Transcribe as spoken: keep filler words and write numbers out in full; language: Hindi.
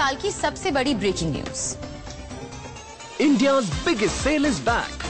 साल की सबसे बड़ी breaking news. India's biggest sale is back.